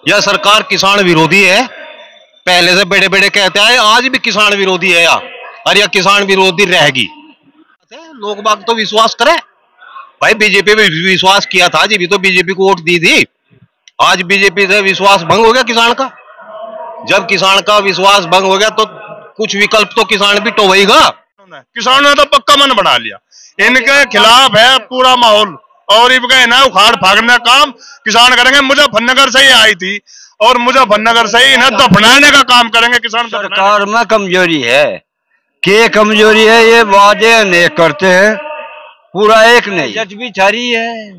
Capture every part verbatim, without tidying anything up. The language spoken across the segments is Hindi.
यह सरकार किसान विरोधी है। पहले से बड़े बड़े कहते हैं, आज भी किसान विरोधी है या और यह किसान विरोधी रहेगी। लोग बाग तो विश्वास करें भाई, बीजेपी पे विश्वास किया था जी भी तो बीजेपी को वोट दी थी। आज बीजेपी से विश्वास भंग हो गया किसान का। जब किसान का विश्वास भंग हो गया तो कुछ विकल्प तो किसान भी टोवेगा। किसानों ने तो पक्का मन बना लिया, इनके खिलाफ है पूरा माहौल और इनका ना उखाड़ फाड़ने का काम किसान करेंगे। मुजफ्फरनगर से ही आई थी और मुजफ्फरनगर से ही इन्हें दफनाने का काम करेंगे किसान। सरकार में कमजोरी है, के कमजोरी है, ये वादे अनेक करते हैं, पूरा एक नहीं। जज भी छारी है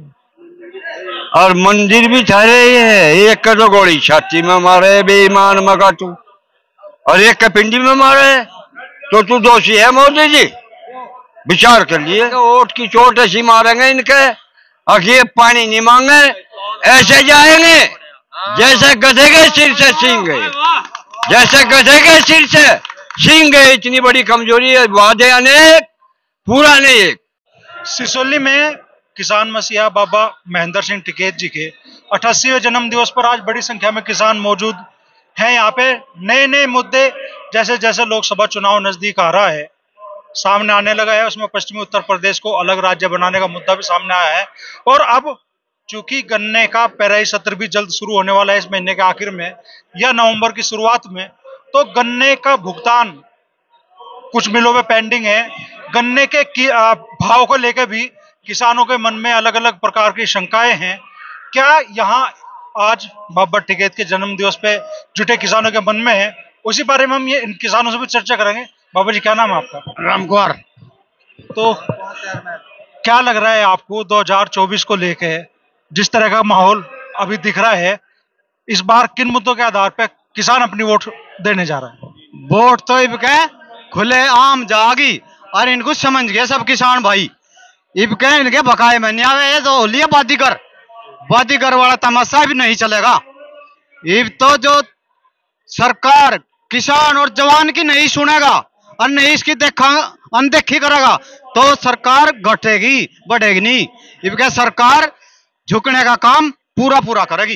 और मंदिर भी छारे है। एक का तो गोली छाती में मारे बेईमान मगा तू, और एक का पिंडी में मारे तो तू दोषी है। मोदी जी विचार कर लिए, वोट की चोट ऐसी मारेंगे इनके, अखिए पानी नहीं मांगे, ऐसे जाएंगे जैसे गधे के सिर से सींग गए, जैसे गधे के सिर से सींग गए। इतनी बड़ी कमजोरी है, वादे अनेक पूरा नहीं एक। सिसोली में किसान मसीहा बाबा महेंद्र सिंह टिकैत जी के अठासीवें जन्म दिवस पर आज बड़ी संख्या में किसान मौजूद हैं। यहाँ पे नए नए मुद्दे जैसे जैसे लोकसभा चुनाव नजदीक आ रहा है, सामने आने लगा है, उसमें पश्चिमी उत्तर प्रदेश को अलग राज्य बनाने का मुद्दा भी सामने आया है। और अब चूंकि गन्ने का पेराई सत्र भी जल्द शुरू होने वाला है, इस महीने के आखिर में या नवंबर की शुरुआत में, तो गन्ने का भुगतान कुछ मिलों में पेंडिंग है। गन्ने के भाव को लेकर भी किसानों के मन में अलग अलग प्रकार की शंकाएं हैं। क्या यहाँ आज बाबा टिकैत के जन्म दिवस पे जुटे किसानों के मन में है, उसी बारे में हम ये इन किसानों से भी चर्चा करेंगे। बाबा जी क्या नाम है आपका? राम कुमार। तो क्या लग रहा है आपको दो हज़ार चौबीस को लेके जिस तरह का माहौल अभी दिख रहा है, इस बार किन मुद्दों के आधार पर किसान अपनी वोट देने जा रहा है? वोट तो इबके खुले आम जागी और इनको समझ गए सब किसान भाई। इबके इनके बकाए में नहीं आवे तो होलिया बादीगर बादीगर वाला तमाशा भी नहीं चलेगा। इब तो जो सरकार किसान और जवान की नहीं सुनेगा और नहीं इसकी देखा अनदेखी करेगा तो सरकार घटेगी बढ़ेगी नहीं। इबके सरकार झुकने का काम पूरा पूरा करेगी।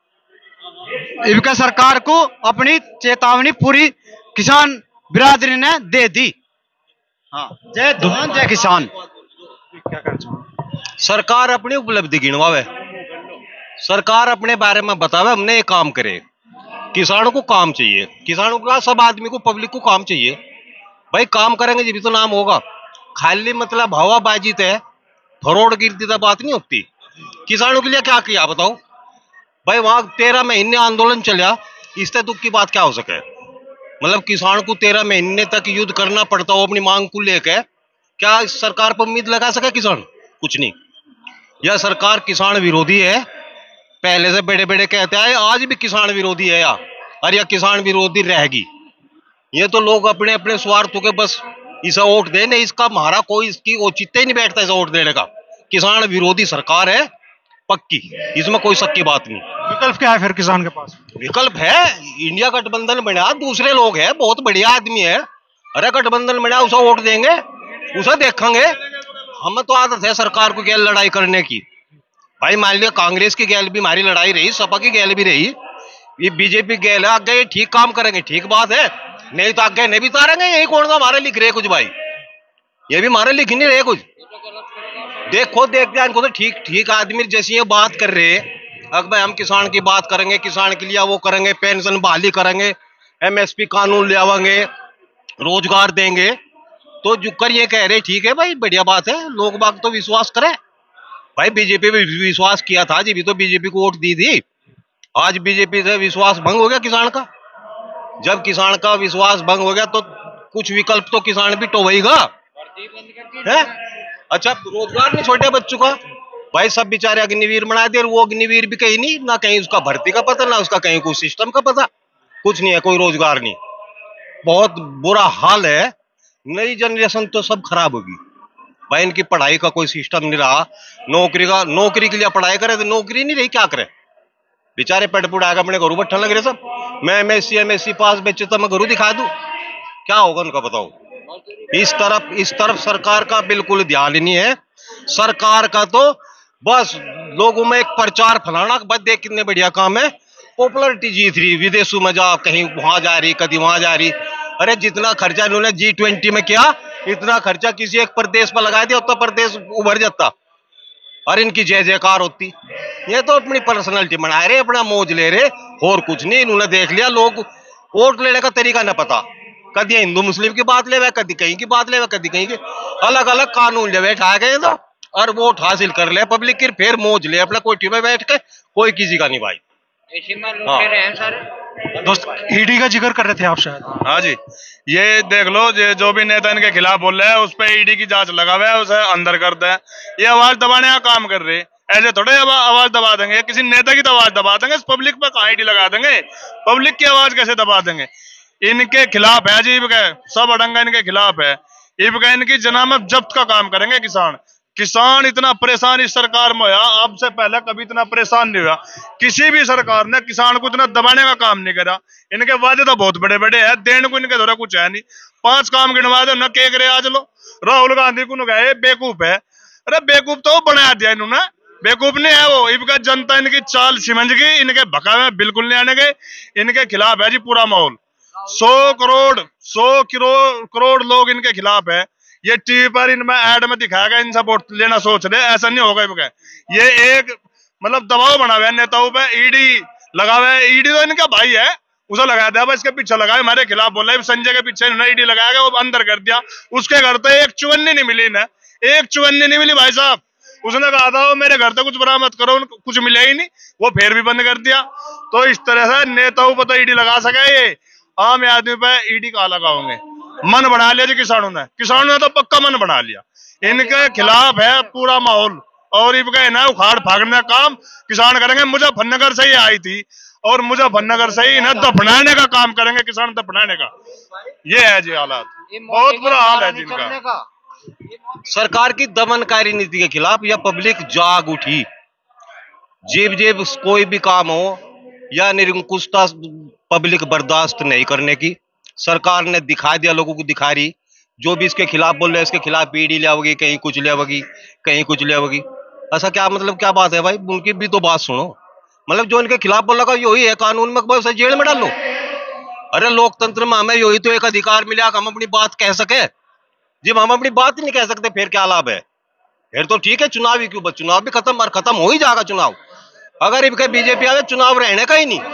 इबके सरकार को अपनी चेतावनी पूरी किसान बिरादरी ने दे दी। हाँ, जय जवान जय किसान। क्या कहना चाहूं? सरकार अपनी उपलब्धि गिनवावे, सरकार अपने बारे में बतावे, हमने ये काम करे। किसानों को काम चाहिए, किसानों का सब आदमी को पब्लिक को काम चाहिए। भाई काम करेंगे जी भी तो नाम होगा। खाली मतलब हवाबाजी है, फरोड़ गिरती तो बात नहीं होती। किसानों के लिए क्या किया बताओ भाई? वहां तेरह महीने आंदोलन चला, इससे दुख की बात क्या हो सके? मतलब किसान को तेरह महीने तक युद्ध करना पड़ता हो अपनी मांग को लेकर, क्या इस सरकार पर उम्मीद लगा सके किसान? कुछ नहीं। यह सरकार किसान विरोधी है। पहले से बड़े बड़े कहते हैं, आज भी किसान विरोधी है या और यह किसान विरोधी रहेगी। ये तो लोग अपने अपने स्वार्थों के बस इसे वोट देने, इसका हमारा कोई इसकी औचित्य ही नहीं बैठता इसे वोट देने का। किसान विरोधी सरकार है पक्की, इसमें कोई शक की बात नहीं। विकल्प क्या है फिर किसान के पास? विकल्प है, इंडिया गठबंधन बना, दूसरे लोग हैं, बहुत बढ़िया आदमी है। अरे गठबंधन बना, उसे वोट देंगे, उसे देखेंगे। हमें तो आदत है सरकार को गैल लड़ाई करने की। भाई मान लिया कांग्रेस की गैल भी हमारी लड़ाई रही, सपा की गैल भी रही, ये बीजेपी गैल है। आगे ये ठीक काम करेंगे ठीक बात है, नहीं तो आगे नहीं भी तारेंगे। यही कौन सा हमारे लिख रहे कुछ भाई, ये भी हमारे लिख नहीं रहे कुछ। देखो देखते इनको तो ठीक ठीक आदमी जैसी ये बात कर रहे हैं। अब भाई हम किसान की बात करेंगे, किसान के लिए वो करेंगे, पेंशन बहाली करेंगे, एमएसपी कानून ले आवेंगे, रोजगार देंगे, तो जुकर ये कह रहे ठीक है भाई बढ़िया बात है। लोग बाग तो विश्वास करें भाई, बीजेपी पे विश्वास किया था जी भी तो बीजेपी को वोट दी थी। आज बीजेपी से विश्वास भंग हो गया किसान का। जब किसान का विश्वास भंग हो गया तो कुछ विकल्प तो किसान भी टोवेगा है। अच्छा रोजगार नहीं छोटे बच्चों का भाई, सब बेचारे अग्निवीर बना दे, वो अग्निवीर भी कहीं नहीं, ना कहीं उसका भर्ती का पता, ना उसका कहीं कोई सिस्टम का पता, कुछ नहीं है, कोई रोजगार नहीं। बहुत बुरा हाल है। नई जनरेशन तो सब खराब होगी भाई, इनकी पढ़ाई का कोई सिस्टम नहीं रहा। नौकरी का, नौकरी के लिए पढ़ाई करे तो नौकरी नहीं रही, क्या करे बेचारे? पेट पुड़ा के अपने घरों बैठने लग रहे सब। मैं M S C M S C pass बच्चे तो मैं घरों दिखा दूं, क्या होगा उनका बताओ? इस तरफ इस तरफ सरकार का बिल्कुल ध्यान ही नहीं है। सरकार का तो बस लोगों में एक प्रचार फैलाना, बस देख कितने बढ़िया काम है, पॉपुलरिटी जीत रही, विदेशों में जा, कहीं वहां जा रही, कभी वहां जा रही। अरे जितना खर्चा इन्होंने जी ट्वेंटी में किया, इतना खर्चा किसी एक प्रदेश पर लगा दिया, उत्तर प्रदेश उभर जाता और इनकी जय जयकार होती। ये तो अपनी पर्सनैलिटी बना रहे, अपना मौज ले रहे, और कुछ नहीं। इन्होंने देख लिया, लोग वोट लेने का तरीका न पता, कभी हिंदू मुस्लिम की बात ले, कभी कहीं की बात ले, कभी कहीं की, अलग अलग कानून ले बैठा गए तो और वोट हासिल कर ले पब्लिक की, फिर मौज ले अपना कोठी में बैठ के, कोई किसी का नहीं भाई। हाँ। दोस्त ईडी का जिक्र कर रहे थे आप शायद। हाँ जी, ये देख लो, ये जो भी नेता इनके खिलाफ बोल रहे हैं उस पर ईडी की जांच लगा हुआ है, उसे अंदर करते हैं। ये आवाज दबाने का काम कर रहे हैं, ऐसे थोड़े आवाज दबा देंगे, किसी नेता की तो आवाज दबा देंगे, पब्लिक पर कहाँ ईडी लगा देंगे, पब्लिक की आवाज कैसे दबा देंगे। इनके खिलाफ है जी, सब अड़ंगा इनके खिलाफ है। इनकी जनामत जब्त का काम करेंगे किसान। किसान इतना परेशान इस सरकार में हुआ, अब से पहले कभी इतना परेशान नहीं हुआ। किसी भी सरकार ने किसान को इतना दबाने का काम नहीं करा। इनके वादे तो बहुत बड़े बड़े हैं, देने को इनके द्वारा कुछ है नहीं। पांच काम गिनवा दो न, के करे आज लो। राहुल गांधी को गए बेवकूफ है, अरे बेवकूफ तो बना दिया इन्होंने, बेवकूफ नहीं है वो। इनका जनता इनकी चाल समझ गई, इनके भकावे बिल्कुल नहीं आने गए। इनके खिलाफ है जी पूरा माहौल। सौ करोड़ सौ करोड़ करोड़ लोग इनके खिलाफ है। ये टीवी पर इनमें ऐड में दिखाया गया, इनसे वोट लेना सोच रहे, ऐसा नहीं होगा। ये एक मतलब दबाव बना हुआ है नेताओं पे, ईडी लगा हुआ है। ईडी तो इनका भाई है, उसे लगाया था, इसके पीछे लगाया, हमारे खिलाफ बोला है। संजय के पीछे इन्होंने ईडी लगाया गया, वो अंदर कर दिया। उसके घर तो एक चुवन्नी नहीं मिली इन्हें, एक चुवन्नी नहीं मिली भाई साहब। उसने कहा था वो मेरे घर तो कुछ बरामद करो, कुछ मिला ही नहीं, वो फिर भी बंद कर दिया। तो इस तरह से नेताओं पर तो ईडी लगा सके, ये आम आदमी पे ईडी कहाँ लगाओगे। मन बना लिया जी किसानों ने, किसानों ने तो पक्का मन बना लिया। इनके खिलाफ है पूरा माहौल, और इनका है ना उखाड़ फाड़ने का काम किसान करेंगे। मुजफ्फरनगर से ही आई थी, और मुजफ्फरनगर से ही इन्हें दफनाने का काम करेंगे, किसान दफनाने का। ये है जी हालात, बहुत बुरा हाल है जिनका। सरकार की दमनकारी नीति के खिलाफ या पब्लिक जाग उठी। जेब जेब कोई भी काम हो या निरंकुशता पब्लिक बर्दाश्त नहीं करने की, सरकार ने दिखा दिया, लोगों को दिखा रही। जो भी इसके खिलाफ बोल रहे हैं, इसके खिलाफ पीढ़ी ले आओगी, कहीं कुछ ले आओगी, कहीं कुछ ले आओगी। ऐसा क्या मतलब, क्या बात है भाई, उनकी भी तो बात सुनो। मतलब जो इनके खिलाफ बोल रहा यही है, कानून में बस जेल में डालो। अरे लोकतंत्र में हमें यही तो एक अधिकार मिला, हम अपनी बात कह सके। जब हम अपनी बात ही नहीं कह सकते, फिर क्या लाभ है। फिर तो ठीक है, चुनाव ही क्यों, चुनाव भी खत्म और खत्म हो ही जाएगा चुनाव। अगर इनके बीजेपी आगे चुनाव रहने का ही नहीं,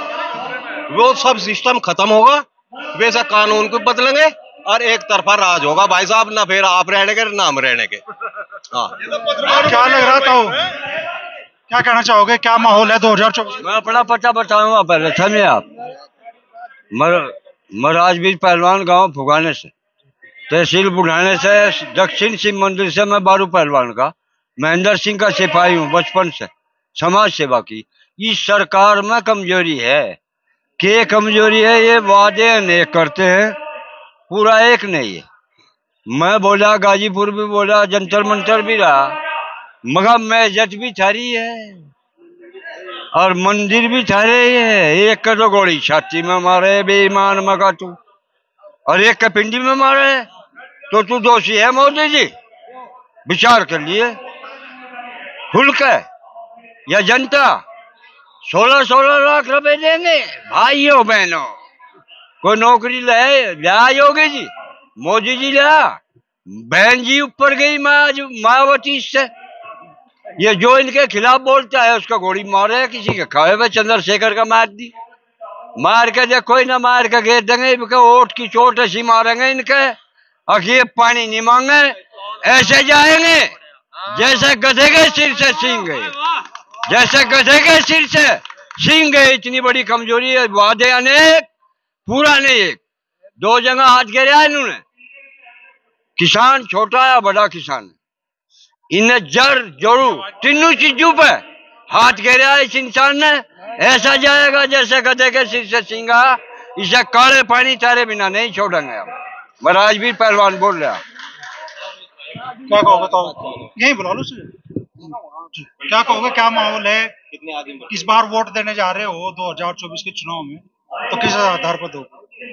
वो सब सिस्टम खत्म होगा, वैसा कानून को बदलेंगे और एक तरफा राज होगा भाई साहब, ना फिर आप रहने के ना हम रहने के। हाँ, क्या लग रहा था, क्या कहना चाहोगे, क्या माहौल है दो हजार चौबीस? मैं अपना पता बताऊंगा पहले, समझे आप। मर महाराजवीर पहलवान, गांव फुगाने से, तहसील बुढ़ाने से, दक्षिण शिव मंदिर से। मैं बारू पहलवान का महेंद्र सिंह का सिपाही हूँ बचपन से, समाज सेवा की। इस सरकार में कमजोरी है, के कमजोरी है, ये वादे अनेक करते हैं, पूरा एक नहीं है। मैं बोला, गाजीपुर भी बोला, जंतर मंतर भी रहा, मगर मैजत भी थारी है और मंदिर भी थारे है। एक का तो गोली छाती में मारे बेईमान मगा तू, और एक का पिंडी में मारे तो तू दोषी है। मोदी जी विचार कर लिए, खुल के या जनता सोलह सोलह लाख रुपए देंगे भाइयों बहनों, कोई नौकरी ले लिया योगी जी, मोदी जी लिया, बहन जी ऊपर गई मायावती से। ये जो इनके खिलाफ बोलता है उसका गोली मारे, किसी के खाए में चंद्रशेखर का मार दी, मार के दे कोई ना मार के घेर देंगे। इनके ओट की चोट ऐसी मारेंगे इनके, अखिए पानी नहीं मांगे, ऐसे जाएंगे जैसे गधे के सिर से सींग गए, जैसे गधे के सिर से सींग गए। इतनी बड़ी कमजोरी है, वादे अनेक, पूरा नहीं एक। दो जगह हाथ घेरा इन्होंने, किसान छोटा या बड़ा किसान, इन्हें जड़ जोड़ू तीनों चीजों पे हाथ घेरा इस इंसान ने। ऐसा जाएगा जैसे गधे के सिर से सींगा, इसे काले पानी तारे बिना नहीं छोड़ेंगे हम। मैं राजवीर पहलवान बोल रहा। क्या कहोगे, तो यही बुला लो सर। क्या कहोगे, क्या माहौल है, इस बार वोट देने जा रहे हो दो हजार चौबीस के चुनाव में, तो किस आधार पर दो?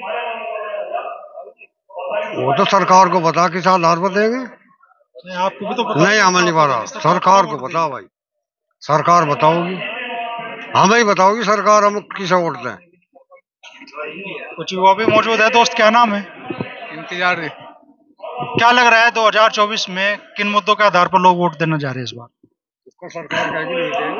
वो तो सरकार को बता किस आधार पर देंगे। नहीं, आपको भी तो पता नहीं, अमल नहीं पा रहा, सरकार को बताओ भाई, सरकार बताओगी। हमें ही बताओगी सरकार, हम किसे वोट दें। कुछ युवा भी मौजूद है। दोस्त क्या नाम है? इंतजार। क्या लग रहा है दो हज़ार चौबीस में किन मुद्दों के आधार पर लोग वोट देना चाह रहे हैं इस बार? उसको सरकार कहेगी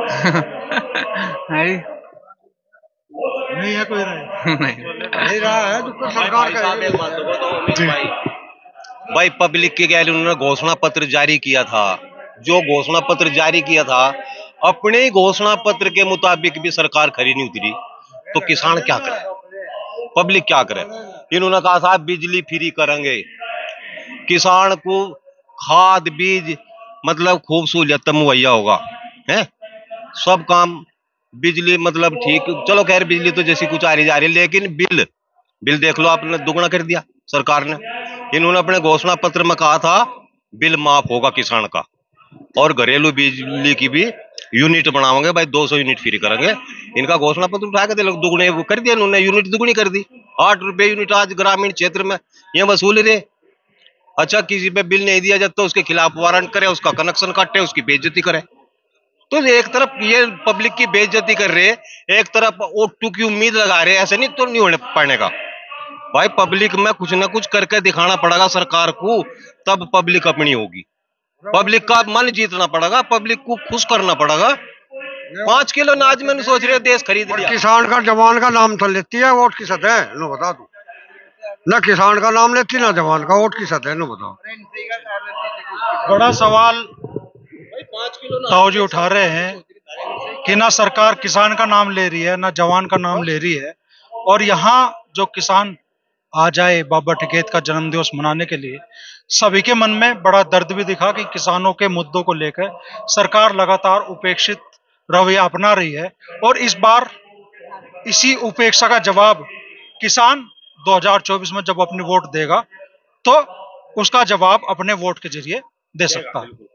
नहीं नहीं है कोई राय? नहीं रहा है, उसको सरकार कहेगी। भाई पब्लिक के गैल उन्होंने घोषणा पत्र जारी किया था, जो घोषणा पत्र जारी किया था अपने ही घोषणा पत्र के मुताबिक भी सरकार खरी नहीं उतरी, तो किसान क्या करे, पब्लिक क्या करे। इन्होंने कहा था बिजली फ्री करेंगे, किसान को खाद बीज मतलब खूब सहूलियत मुहैया होगा, है सब काम बिजली मतलब ठीक। चलो खैर बिजली तो जैसी कुछ आ रही जा रही, लेकिन बिल बिल देख लो आपने दुगना कर दिया सरकार ने। इन्होंने अपने घोषणा पत्र में कहा था बिल माफ होगा किसान का, और घरेलू बिजली की भी यूनिट बनाओगे भाई, दो सौ यूनिट फ्री करेंगे। इनका घोषणा पत्र उठा के दुगने कर दिया इन्होंने, यूनिट दुगनी कर दी। आठ रुपए यूनिट आज ग्रामीण क्षेत्र में ये वसूल रहे। अच्छा किसी पे बिल नहीं दिया जाता तो उसके खिलाफ वारंट करे, उसका कनेक्शन काटे, उसकी बेइज्जती करे। तो एक तरफ ये पब्लिक की बेइज्जती कर रहे, एक तरफ ओटू की उम्मीद लगा रहे, ऐसे नहीं तो नहीं होने पाने का भाई। पब्लिक में कुछ ना कुछ करके दिखाना पड़ेगा सरकार को, तब पब्लिक अपनी होगी। पब्लिक का मन जीतना पड़ेगा, पब्लिक को खुश करना पड़ेगा। पांच किलो अनाज में सोच रहे देश खरीद लिया। किसान का जवान का नाम तो लेती है, वोट की सतह है नो बता दू ना, किसान का नाम लेती ना जवान का, वोट की सतह नो बताओ। बड़ा सवाल ताऊ जी उठा रहे हैं कि ना सरकार किसान का नाम ले रही है ना जवान का नाम ले रही है, और यहाँ जो किसान आ जाए बाबा टिकैत का जन्मदिवस मनाने के लिए, सभी के मन में बड़ा दर्द भी दिखा कि किसानों के मुद्दों को लेकर सरकार लगातार उपेक्षित रवैया अपना रही है। और इस बार इसी उपेक्षा का जवाब किसान दो हज़ार चौबीस में जब अपनी वोट देगा तो उसका जवाब अपने वोट के जरिए दे सकता है।